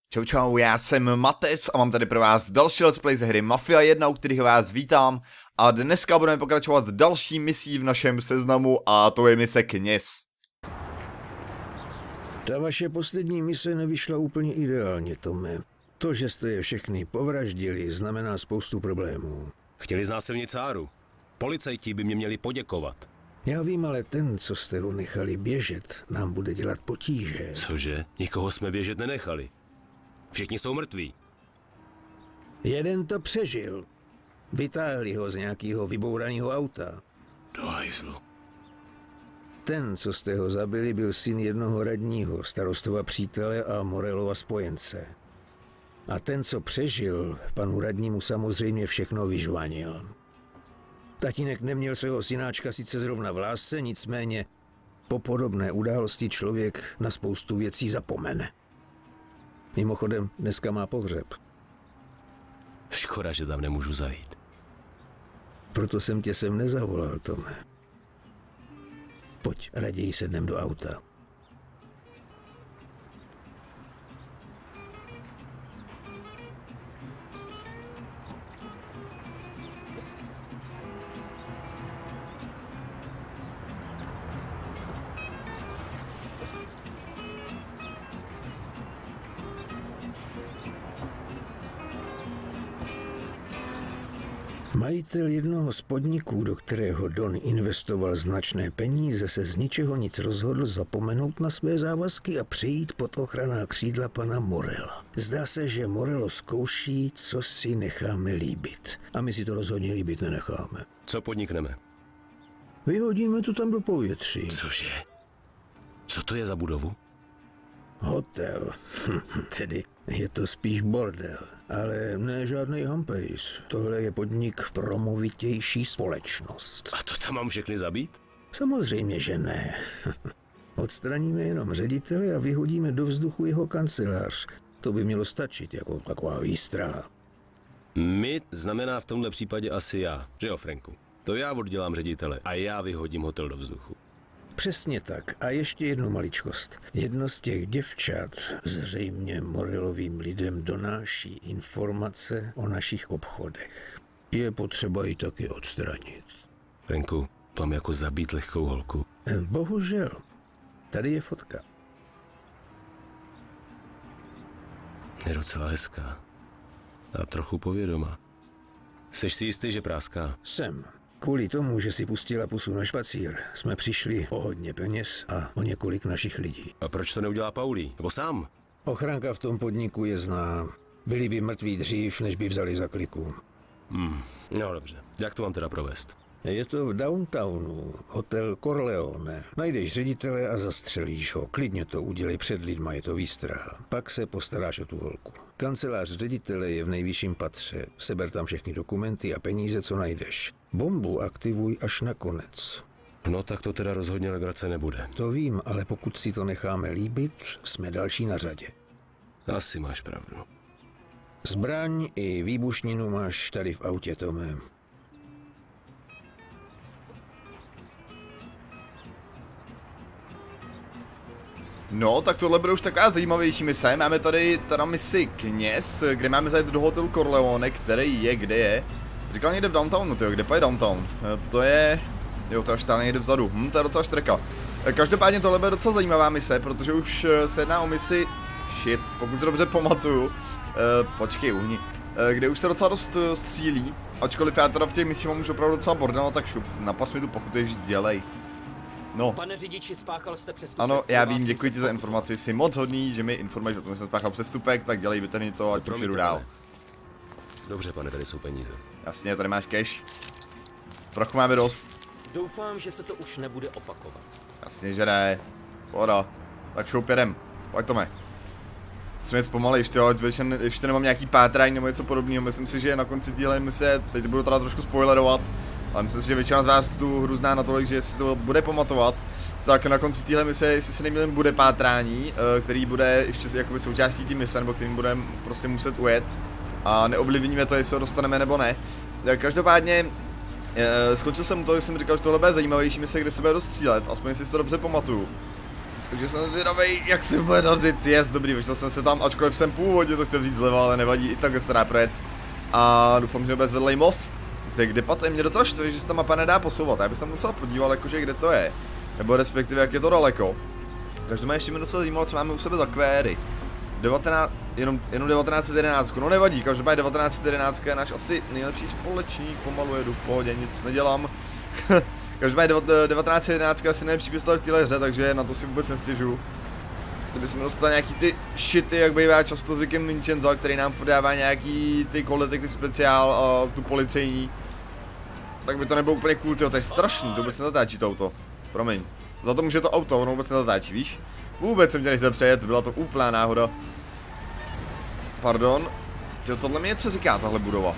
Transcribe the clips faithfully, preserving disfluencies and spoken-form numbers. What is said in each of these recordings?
Čau čau, já jsem Mates a mám tady pro vás další let's play ze hry Mafia jedna, u kterých vás vítám. A dneska budeme pokračovat další misí v našem seznamu a to je mise Kněz. Ta vaše poslední mise nevyšla úplně ideálně, Tome. To, že jste je všechny povraždili, znamená spoustu problémů. Chtěli znásilnit Sáru. Policajti by mě měli poděkovat. Já vím, ale ten, co jste ho nechali běžet, nám bude dělat potíže. Cože? Nikoho jsme běžet nenechali. Všichni jsou mrtví. Jeden to přežil. Vytáhli ho z nějakého vybouraného auta. Do hajzlu. Ten, co jste ho zabili, byl syn jednoho radního, starostova přítele a Morelova spojence. A ten, co přežil, panu radnímu samozřejmě všechno vyžvanil. Tatínek neměl svého synáčka sice zrovna v lásce, nicméně po podobné události člověk na spoustu věcí zapomene. Mimochodem, dneska má pohřeb. Škoda, že tam nemůžu zajít. Proto jsem tě sem nezavolal, Tome. Pojď, raději sednem do auta. Majitel jednoho z podniků, do kterého Don investoval značné peníze, se z ničeho nic rozhodl zapomenout na své závazky a přejít pod ochranná křídla pana Morela. Zdá se, že Morello zkouší, co si necháme líbit. A my si to rozhodně líbit nenecháme. Co podnikneme? Vyhodíme to tam do povětří. Cože? Co to je za budovu? Hotel. Tedy je to spíš bordel. Ale ne žádnej hampejs. Tohle je podnik pro movitější společnost. A to tam mám všechny zabít? Samozřejmě, že ne. Odstraníme jenom ředitele a vyhodíme do vzduchu jeho kancelář. To by mělo stačit jako taková výstraha. My znamená v tomhle případě asi já, že jo, Franku? To já oddělám ředitele a já vyhodím hotel do vzduchu. Přesně tak. A ještě jednu maličkost. Jedno z těch děvčat zřejmě Morellovým lidem donáší informace o našich obchodech. Je potřeba ji taky odstranit. Franku, mám jako zabít lehkou holku. Bohužel. Tady je fotka. Je docela hezká. A trochu povědomá. Seš si jistý, že práská? Jsem. Kvůli tomu, že si pustila pusu na špacír, jsme přišli o hodně peněz a o několik našich lidí. A proč to neudělá Paulí? Nebo sám? Ochranka v tom podniku je zná. Byli by mrtví dřív, než by vzali za kliku. Hmm, no dobře. Jak to mám teda provést? Je to v downtownu, hotel Corleone. Najdeš ředitele a zastřelíš ho. Klidně to udělej před lidma, je to výstraha. Pak se postaráš o tu holku. Kancelář ředitele je v nejvyšším patře. Seber tam všechny dokumenty a peníze, co najdeš. Bombu aktivuj až na konec. No tak to teda rozhodně legrace nebude. To vím, ale pokud si to necháme líbit, jsme další na řadě. Asi máš pravdu. Zbraň i výbušninu máš tady v autě, Tome. No, tak tohle bude už taková zajímavější mise. Máme tady teda misi Kněz, kde máme zajet do hotelu Corleone, který je, kde je. Říkal někde v downtownu, tyjo, kde pa je downtown? To je... Jo, to až tady někde vzadu, hm, to je docela štreka. Každopádně tohle bude docela zajímavá mise, protože už se jedná o misi... Shit, pokud se dobře pamatuju. Uh, počkej, uhni. Uh, kde už se docela dost uh, střílí. Ačkoliv já teda v těch misích mám už opravdu docela bordel, tak šup, napas mi tu pokutuješ, dělej. No. Pane řidiči, spáchal jste přestupek. Ano, já vím, děkuji ti za informaci, jsi moc hodný, že mi informuješ o tom, že jsem spáchal přestupek, tak dělej, vytrhni to, ať už jdu dál. Dobře, pane, tady jsou peníze. Jasně, tady máš cash. Trochu máme dost. Doufám, že se to už nebude opakovat. Jasně, že ne. Pohoda. Tak šoup jedem. Pojď, Tome. Smět zpomalejš, jo, ještě, ještě nemám nějaký pátrání nebo něco podobného. Myslím si, že na konci téhle mise, teď budu teda trošku spoilerovat, ale myslím si, že většina z vás tu hru zná natolik, že si to bude pamatovat. Tak na konci téhle mise, jestli se nemýlím, bude pátrání, který bude ještě jakoby součástí té mise, nebo kterým budeme prostě muset ujet. A neovlivníme to, jestli ho dostaneme nebo ne. Každopádně skončil jsem to, že jsem říkal, že tohle bude zajímavější mise, kde se bude dostřílet, aspoň si to dobře pamatuju. Takže jsem zvědavej, jak se bude dařit. Jest, dobrý, vyšel jsem se tam, ačkoliv jsem původně to chtěl vzít zleva, ale nevadí, i tak se dá projet. A doufám, že bez vedlej most. Tak kde pat, mě docela štve, že se ta mapa nedá posouvat. Já bych tam musel podívat, jakože kde to je. Nebo respektive, jak je to daleko. Každopádně ještě mi docela zajímalo, co máme u sebe za kvéry. devatenáct, jenom, jenom devatenáct jedenáct, no nevadí, každopádně devatenáct jedenáct je náš asi nejlepší společník, pomalu jedu v pohodě, nic nedělám. Každopádně devatenáct jedenáct je asi nejlepší pistole v téhle hře, takže na to si vůbec nestěžu. Kdybychom dostali nějaký ty shity, jak bývá často zvykem Vincenzo, který nám podává nějaký ty Call Detective speciál a tu policejní. Tak by to nebylo úplně cool, tyjo, to je strašný, to vůbec nezatáčí to auto. Promiň. Za to může to auto, ono vůbec nezatáčí, víš? Vůbec jsem tě nechtěl přejet, byla to úplná náhoda. Pardon. Tyjo, tohle mi něco říká, tahle budova.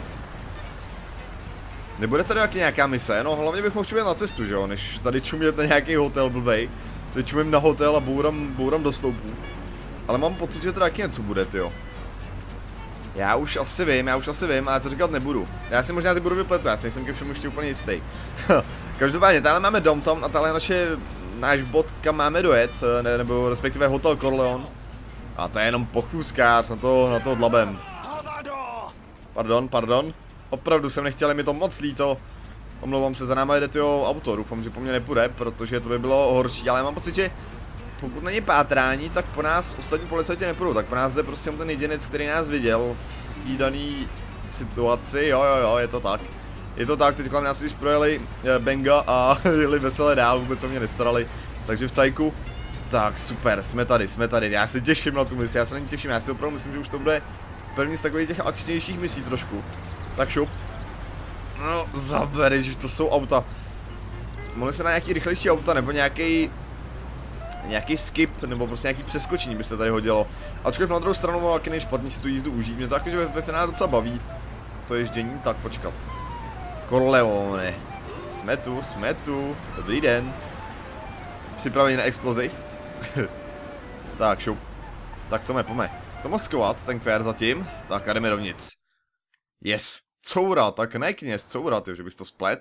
Nebude tady taky nějaká mise? No hlavně bych mohl čumět na cestu, že jo, než tady čumět na nějaký hotel blbej. Teď čumím na hotel a bouram, bouram do sloupů. Ale mám pocit, že to taky něco bude, tyjo. Já už asi vím, já už asi vím, ale to říkat nebudu. Já si možná ty budu vypletu, já si nejsem ke všemu ještě úplně jistý. Každopádně, tady máme Downtown a tady je naše, náš bod, kam máme dojet, ne, nebo respektive Hotel Corleone. A to je jenom pochůzkář, na to, na to dlabem. Pardon, pardon. Opravdu jsem nechtěl, je mi to moc líto. Omlouvám se, za náma jede tyho auto, doufám, že po mně nepůjde, protože to by bylo horší, ale mám pocit, že pokud není pátrání, tak po nás ostatní policajti nepůjdou, tak po nás jde prostě ten jedinec, který nás viděl v té dané situaci, jo jo jo, je to tak. Je to tak, teď kolem nás když projeli Benga a jeli veselé dál, vůbec se mě nestarali, takže v cajku. Tak super, jsme tady, jsme tady, já se těším na tu misi, já se na ní těším, já si opravdu myslím, že už to bude první z takových těch akčnějších misí trošku. Tak šup. No, zaberi, že to jsou auta. Mohli se na nějaký rychlejší auta, nebo nějaký nějaký skip, nebo prostě nějaký přeskočení by se tady hodilo. Ačkoliv na druhou stranu taky nejšpatný si tu jízdu užít, mě to taky, že ve, ve finále docela baví. To ježdění, tak počkat. Corleone. Jsme tu, jsme tu, dobrý den. Připraveni na explozi. Tak, šup. Tak to mě pome. To moskovat, ten kvér zatím. Tak a jdeme dovnitř. Yes. Coura, tak ne kněz, coura, ty, že bys to splet.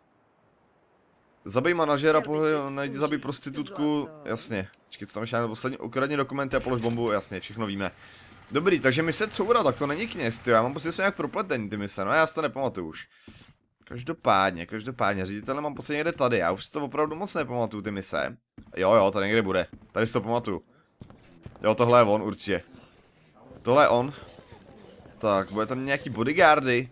Zabij manažera, najdi zabij prostitutku, jasně. Počkej, co tam ještě na poslední, ukradni dokumenty a polož bombu, jasně, všechno víme. Dobrý, takže mise coura, tak to není kněz, ty, já mám pocit, že jsou nějak propletený ty mise, no já si to nepamatuju už. Každopádně, každopádně, ředitel mám pocit někde tady, já už si to opravdu moc nepamatuju ty mise. Jo, jo, tady někde bude, tady si to pamatuju. Jo, tohle je on, určitě. Tohle je on. Tak, bude tam nějaký bodyguardy.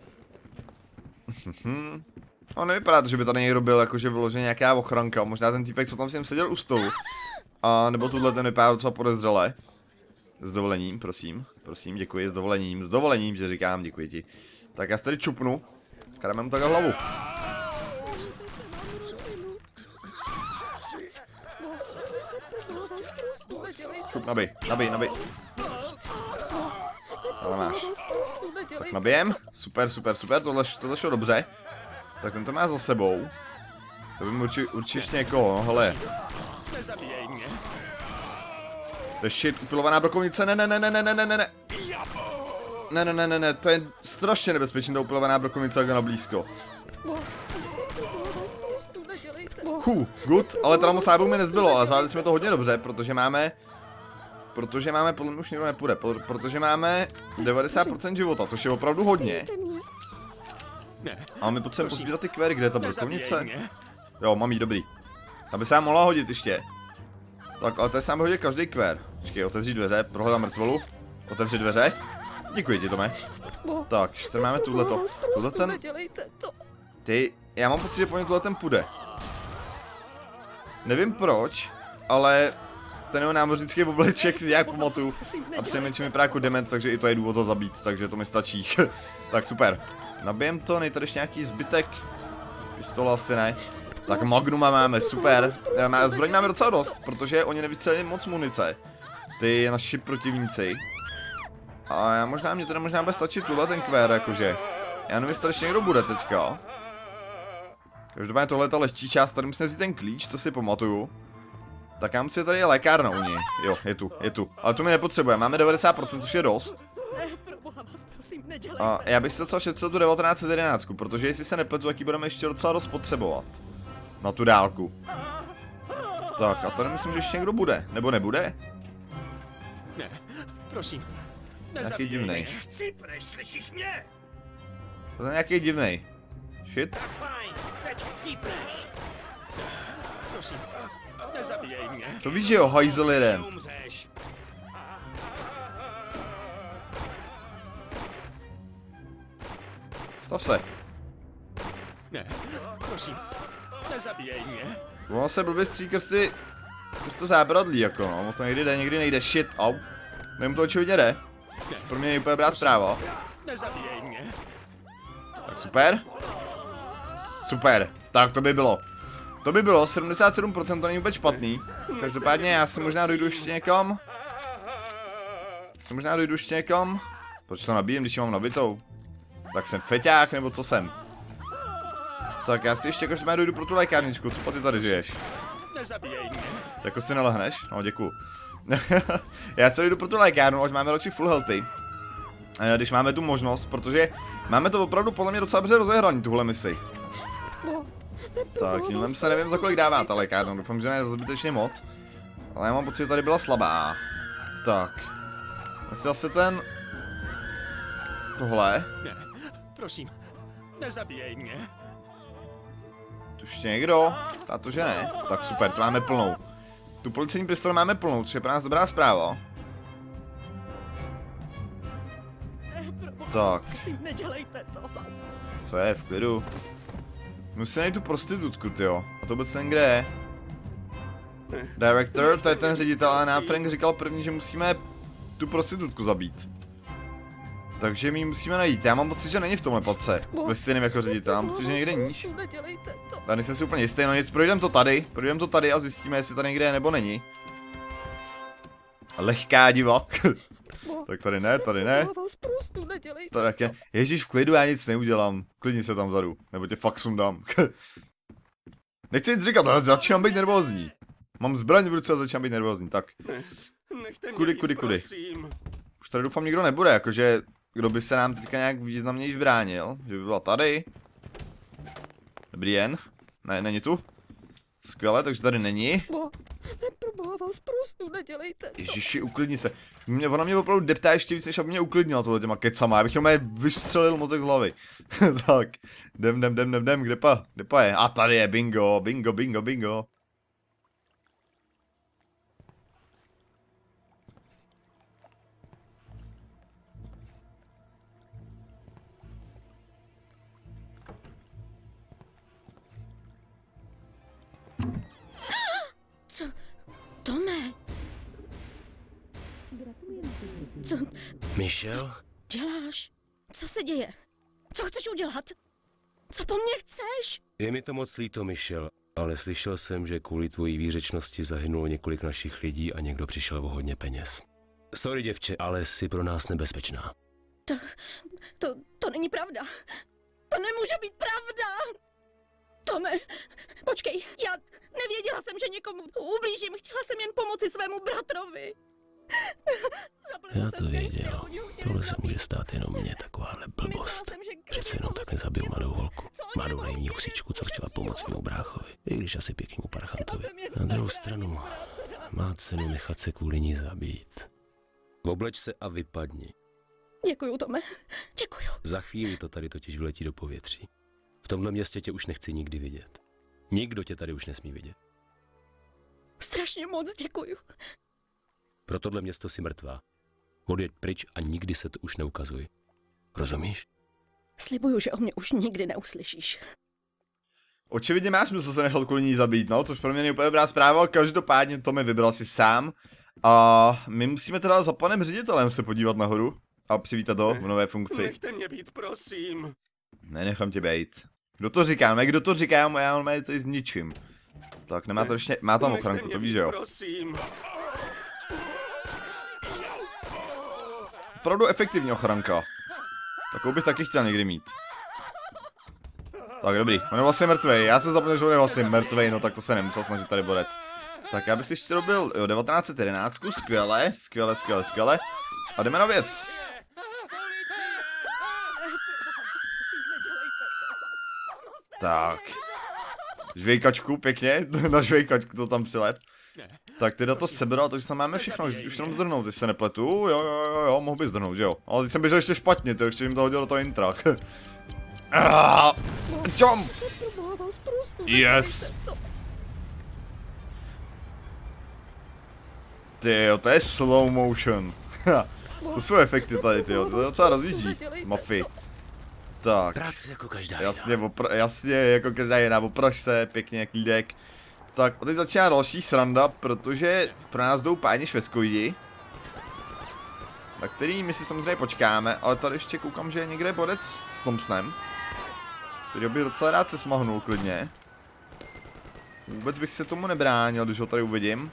No nevypadá to, že by tady někdo byl jakože vyloženě nějaká ochranka, možná ten týpek, co tam s ním seděl u stolu. A nebo tuhle ten vypadá docela podezřele. S dovolením, prosím, prosím, děkuji, s dovolením, s dovolením, že říkám, děkuji ti. Tak já si tady čupnu, sklademe mu takhle hlavu. Čup, nabij, nabij, nabij. Ale máš. Tak nabijem, super, super, super, tohle, tohle šlo dobře. Tak ten to má za sebou. To by mi určitě urči ještě někoho, no hele. To je shit, upilovaná brokovnice, ne, ne, ne, ne, ne, ne, ne, ne, ne. Ne, ne, ne, ne, ne, to je strašně nebezpečný, ta upilovaná brokovnice, jak na blízko. Huh, good, ale teda moc nábojů mi nezbylo, ale zvládli jsme to hodně dobře, protože máme... Protože máme, podle mě už nikdo nepůjde, protože máme devadesát procent života, což je opravdu hodně. A my potřebujeme pozbírat ty kvéry, kde je ta brokovnice? Jo, mám jí, dobrý. Aby se nám mohla hodit ještě. Tak, ale tady se nám hodí každý kvér. Počkej, otevři dveře, prohledám mrtvolu. Otevři dveře. Děkuji ti, Tome. Tak, tady máme tuhleto. Tuhle ten... Ty, já mám pocit, že po něm tuhle ten půjde. Nevím proč, ale... Ten jeho námořnický obleček nějak pamatuju. A přemýšlím vypadá jako dement, takže i to je důvod ho zabít, takže to mi stačí. Tak super. Nabijem to, nejde tady ještě nějaký zbytek. Pistola asi ne. Tak Magnuma máme, super. Zbraň máme docela dost, protože oni nevystřelili moc munice. Ty naši protivníci. A já možná, mě teda možná bude stačit tuhle ten kvér, jakože. Já nevím, jestli tady ještě někdo bude teďka. Každopádně tohle je ta lehčí část, tady musím vzít ten klíč, to si pamatuju. Tak já musím, tady je lékárna u něj. Jo, je tu, je tu. Ale tu mi nepotřebujeme, máme devadesát procent, což je dost. A já bych se docela šetřil tu devatenáct jedenáct, protože jestli se nepletu, tak ji budeme ještě docela dost potřebovat. Na tu dálku. Tak a tady myslím, že ještě někdo bude. Nebo nebude? Ne, prosím. Nějaký divnej. Chcípneš, slyšíš mě? To je nějaký divnej. Shit. Tak fajn, teď chcípneš. Prosím, nezabíjej mě. To víš, že jo, hajzel jeden. Neumřeš. Stav se. Ne, prosím, nezabíjej mě. Ono se blbě stříkrz ty... To zábradlí jako no, to někdy jde, někdy nejde, shit, au. Nevím to očividně jde. Pro mě je úplně dobrá zpráva. Nezabíjej mě. Tak super. Super, tak to by bylo. To by bylo, sedmdesát sedm procent to není vůbec špatný. Každopádně já si možná dojdu ještě někam. Si možná dojdu ještě někam. Proč to nabíjem, když ji mám nabitou? Tak jsem feťák, nebo co jsem? Tak já si ještě každopádně dojdu pro tu lékárničku, co ty tady žiješ? Nezabíjej mě. Jako si nelehneš? No děkuju. Já se jdu pro tu lékárnu, ať máme radši full healthy. Když máme tu možnost, protože máme to opravdu podle mě docela dobře rozehraný, tuhle misi. Tak, jiným se nevím, za kolik dává ta lékárna, doufám, že ne zbytečně moc. Ale já mám pocit, že tady byla slabá. Tak. Jestli zase ten... Tohle. Ne, prosím, nezabíjej mě. Tu ještě někdo? Táto, že ne. Tak super, to máme plnou. Tu policejní pistoli máme plnou, což je pro nás dobrá zpráva. Tak. Nedělejte to. Co je, v klidu. Musím najít tu prostitutku, tyjo. A to vůbec ten kde je. Director, to je ten ředitel, ale nám Frank říkal první, že musíme tu prostitutku zabít. Takže my ji musíme najít. Já mám pocit, že není v tomhle patře. Ve stejném jako ředitel, mám pocit, že někde níž. Tady jsem si úplně jistý, no nic, projdem to tady. Projdem to tady a zjistíme, jestli tady někde je nebo není. Lehká diva. Tak tady ne, tady ne. Tady jak je. Ježíš, v klidu, já nic neudělám. Klidně se tam vzadu, nebo tě fakt sundám. Nechci nic říkat, ale začínám být nervózní. Mám zbraň v ruce a začínám být nervózní, tak. Kudy, kudy, kudy. Už tady doufám nikdo nebude, jakože kdo by se nám teďka nějak významněji bránil. Že by byla tady. Dobrý jen. Ne, není tu. Skvěle, takže tady není. Neproboha vás, prostě nedělejte to. Ježiši, uklidni se. Mě, ona mě opravdu deptá ještě víc, než aby mě uklidnila tohle těma kecama. Já bych jenom je vystřelil mozek z hlavy. Tak, jdem, jdem, jdem, jdem, jdem, kde pa? Kde pa je? A tady je, bingo, bingo, bingo, bingo. Co? Tome? Co Michel? děláš? Co se děje? Co chceš udělat? Co po mně chceš? Je mi to moc líto, Michel, ale slyšel jsem, že kvůli tvojí výřečnosti zahynulo několik našich lidí a někdo přišel o hodně peněz. Sorry, děvče, ale jsi pro nás nebezpečná. To, to, to není pravda. To nemůže být pravda. Tome, počkej, já nevěděla jsem, že někomu ublížím, chtěla jsem jen pomoci svému bratrovi. Já to věděl, tohle se může stát jenom mně, takováhle blbost. Přece jenom tak nezabiju mladou holku, mladou naivní husičku, co chtěla pomoct svému bráchovi, i když asi pěknému parchantovi. Na druhou stranu, má cenu nechat se kvůli ní zabít. Obleč se a vypadni. Děkuju, Tome, děkuju. Za chvíli to tady totiž vyletí do povětří. V tomhle městě tě už nechci nikdy vidět. Nikdo tě tady už nesmí vidět. Strašně moc děkuju. Pro tohle město si mrtvá. Odjeď pryč a nikdy se to už neukazuj. Rozumíš? Slibuju, že o mě už nikdy neuslyšíš. Očividně má smysl se nechal kvůli ní zabít, no, což pro mě není úplně dobrá zpráva, každopádně to mi vybral si sám. A my musíme teda za panem ředitelem se podívat nahoru a přivítat ho v nové funkci. Nechte mě být, prosím. Nenechám tě bejt. Kdo to říká? No, kdo to říká, já on tady zničím. Tak nemá to ještě, má tam ochranku, to víš, že jo? Prosím. Opravdu efektivní ochranka. Takovou bych taky chtěl někdy mít. Tak dobrý, on je vlastně mrtvej, já se zapomněl, že on je vlastně mrtvej, no tak to se nemusel snažit tady borec. Tak já bych si ještě robil, jo, devatenáct set jedenáct, skvěle, skvěle, skvěle, skvěle. A jdeme na věc. Tak. žvejkačku, pěkně, na žvejkačku to tam přilep. Tak teda to sebral, takže tam máme všechno, už, už jenom zdrhnout, když se nepletu, jo, jo, jo, jo, mohl by zdrhnout, že jo. Ale teď jsem běžel ještě špatně, to ještě jim to hodil do toho intra. Jump! Yes! Tyjo, to je slow motion. To jsou efekty tady, tyjo, to je docela rozjíždí, mafy. Tak, Práce jako každá jasně, opr jasně, jako každá jiná, opraž se, pěkně, klídek. Tak, a teď začíná další sranda, protože pro nás jdou páni švestkoidi. Na který my si samozřejmě počkáme, ale tady ještě koukám, že je někde bodec s Thompsonem. Který by docela rád se smahnul klidně. Vůbec bych se tomu nebránil, když ho tady uvidím.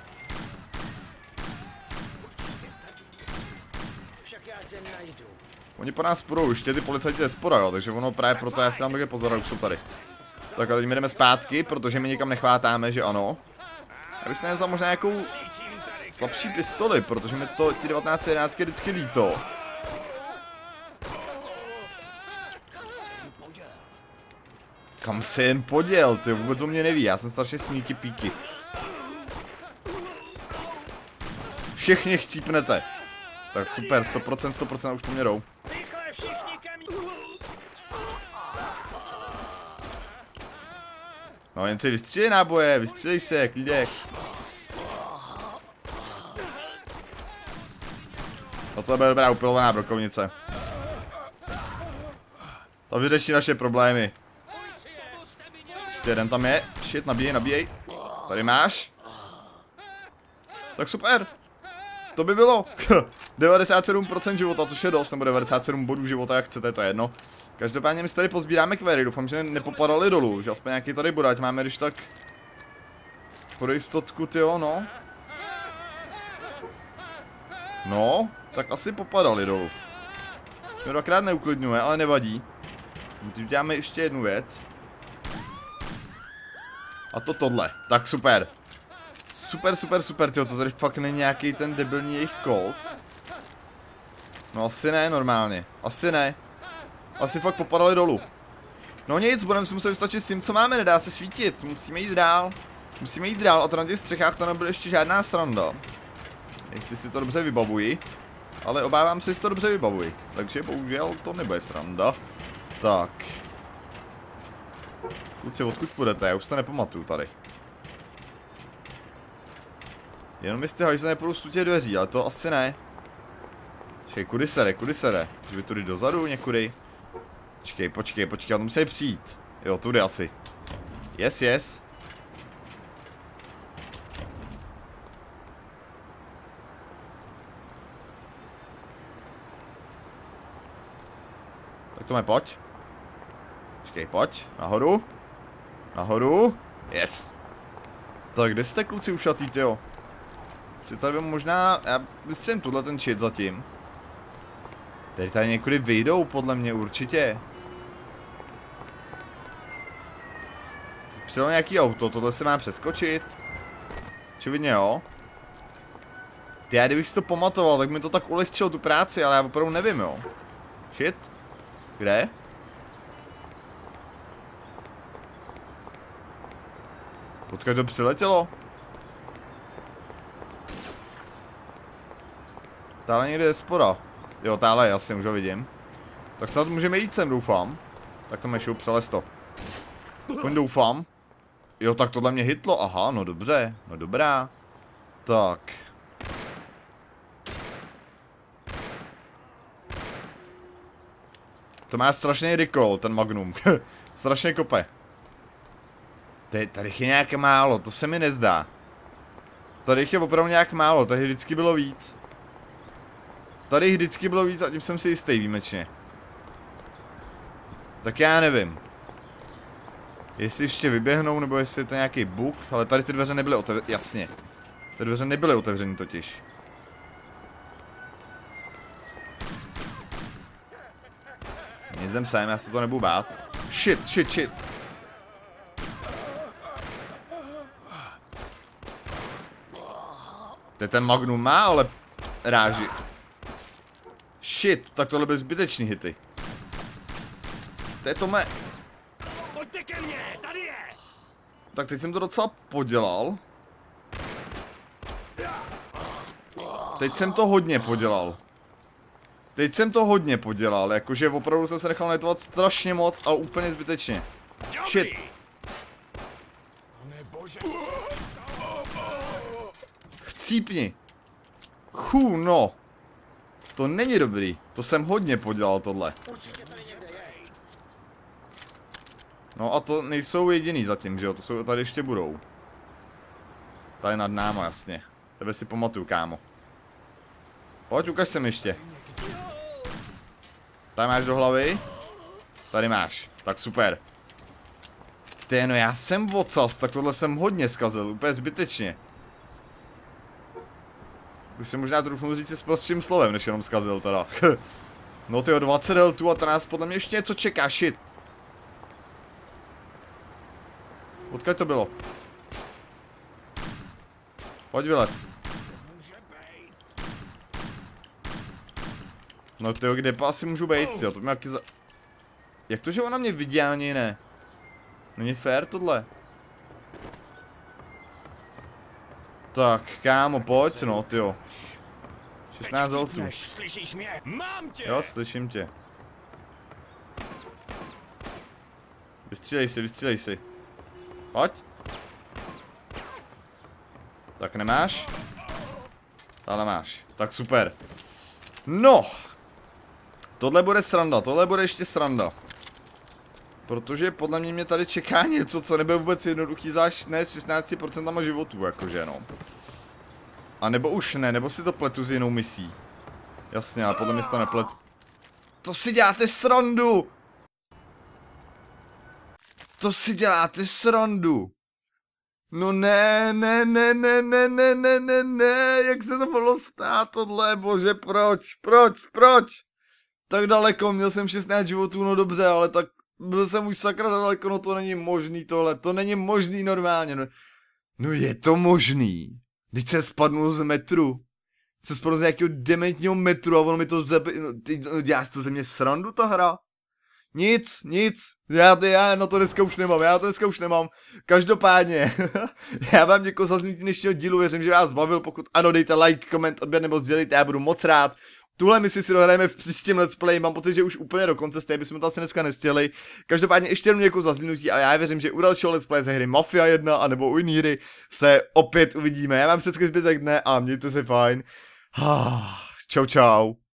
Oni po nás půjdou, ještě ty policajti je spora, jo, takže ono právě proto já si dám také pozor, už jsou tady. Tak a teď my jdeme zpátky, protože my nikam nechvátáme, že ano. Já bych si nevzal možná nějakou slabší pistoli, protože mi to ty devatenáct jedenáct je vždycky líto. Kam se jen poděl, ty vůbec o mě neví, já jsem strašně sneaky píky. Všichni chcípnete. Tak super, sto procent, sto procent už po mě jdou. No jen si vystřílej náboje, vystřílej se, klídek. Toto bude dobrá upilovaná brokovnice. To vyřeší naše problémy. Ještě jeden tam je, shit, nabíjej, nabíjej. Tady máš. Tak super. To by bylo devadesát sedm procent života, což je dost, nebo devadesát sedm bodů života, jak chcete, to je jedno. Každopádně my si tady pozbíráme kvery, doufám, že nepopadali dolů, že aspoň nějaký tady bude, ať máme když tak pro jistotku, tyjo, no. No, tak asi popadali dolů. Už mě dvakrát neuklidňuje, ale nevadí. Teď uděláme ještě jednu věc. A to tohle, tak super. Super, super, super, tyjo, to tady fakt není nějaký ten debilní jejich Colt. No asi ne, normálně, asi ne. Asi fakt popadali dolů. No nic, budeme si muset vystačit s tím, co máme, nedá se svítit, musíme jít dál. Musíme jít dál a na těch střechách to nebude ještě žádná sranda. Jestli si to dobře vybavuji. Ale obávám se, že si to dobře vybavuji. Takže bohužel to nebude sranda. Tak. Kluci, odkud půjdete? Já už to nepamatuju tady. Jenom jestli hajzle nepůjdu z těch dveří, ale to asi ne. Počkej, kudy se jde, kudy se jde? Že by tudy dozadu někudy? Počkej, počkej, počkej, on musí přijít. Jo, tudy asi. Yes, yes. Tak to mě pojď. Počkej, pojď, nahoru. Nahoru. Yes. Tak kde jste kluci ušatý, tyjo? Si tady možná, já vystřelím tuhle ten shit zatím. Tady tady někudy vyjdou, podle mě určitě. Přijelo nějaký auto, tohle se má přeskočit. Očividně jo. Ty, já kdybych si to pamatoval, tak mi to tak ulehčilo tu práci, ale já opravdu nevím, jo. Shit. Kde? Odkud to přiletělo? Táhle někde je spora. Jo, táhle jasně, už ho vidím. Tak snad můžeme jít sem, doufám. Tak to mešu, přelez to. Aspoň doufám. Jo, tak tohle mě hitlo, aha, no dobře, no dobrá. Tak. To má strašný recoil, ten Magnum. Strašně kope. Tady, tady je nějaké málo, to se mi nezdá. Tady je opravdu nějak málo, tady vždycky bylo víc. Tady vždycky bylo víc a tím jsem si jistý výjimečně. Tak já nevím. Jestli ještě vyběhnou, nebo jestli je to nějaký bug, ale tady ty dveře nebyly otevřeny, jasně. Ty dveře nebyly otevřeny totiž. Nic jdem sem, já se to nebudu bát. Shit, shit, shit. To je ten Magnum má, ale ráži. Shit, tak tohle byly zbytečný hity. To je to mé... Pojďte ke mně, tady je! Tak teď jsem to docela podělal. Teď jsem to hodně podělal. Teď jsem to hodně podělal, jakože opravdu jsem se nechal netovat strašně moc a úplně zbytečně. Shit. Chcípni. Chů, no. To není dobrý. To jsem hodně podělal tohle. No a to nejsou jediný zatím, že jo? To jsou, tady ještě budou. Tady nad náma, jasně. Tebe si pamatuju, kámo. Pojď, ukaž se mi ještě. Tady máš do hlavy. Tady máš. Tak super. Ty, no já jsem vocas, tak tohle jsem hodně zkazil, úplně zbytečně. Už jsem možná troufnu říct s prostším slovem, než jenom zkazil teda. No tyjo, dvacet deltů a to nás podle mě ještě něco čeká, shit. Odkud to bylo? Pojď vylez. No tyjo, kde pa asi můžu být, tyjo, to mě jaký za... Jak to, že ona mě vidí, ani ne? Není fér tohle. Tak, kámo, pojď, no, tyjo. šestnáct deltů. Slyšíš mě? Mám tě! Jo, slyším tě. Vystřílej si, vystřílej si. Pojď. Tak nemáš? Ale máš. Tak super. No. Tohle bude sranda, tohle bude ještě sranda. Protože podle mě mě tady čeká něco, co nebude vůbec jednoduchý, záš ne s šestnácti procenty životů, jakože no. A nebo už ne, nebo si to pletu s jinou misí. Jasně, ale podle mě si to neplet. To si děláte srandu! To si děláte srandu! No ne, ne, ne, ne, ne, ne, ne, ne, ne, jak se to mohlo stát tohle, bože, proč, proč, proč? Tak daleko, měl jsem šestnáct životů, no dobře, ale tak byl jsem už sakra daleko, no to není možný tohle, to není možný normálně, no, no je to možný, když se spadnul z metru, se spadnul z nějakého dementního metru a ono mi to zabi, no, ty, no, děláš to ze mě srandu ta hra? Nic, nic, já, já no to dneska už nemám, já to dneska už nemám, každopádně, já vám děkuji za zhnutí dnešního dílu, věřím, že vás bavil, pokud ano, dejte like, koment, odběr nebo sdělejte, já budu moc rád. Tuhle misi si dohrajeme v příštím let's play, mám pocit, že už úplně do konce, stejně bychom to asi dneska nestihli. Každopádně ještě jednou děkuji za zhlídnutí a já věřím, že u dalšího let's play ze hry Mafia jedna anebo u jiné hry se opět uvidíme. Já vám všechny zbytek dne a mějte se fajn. Čau čau.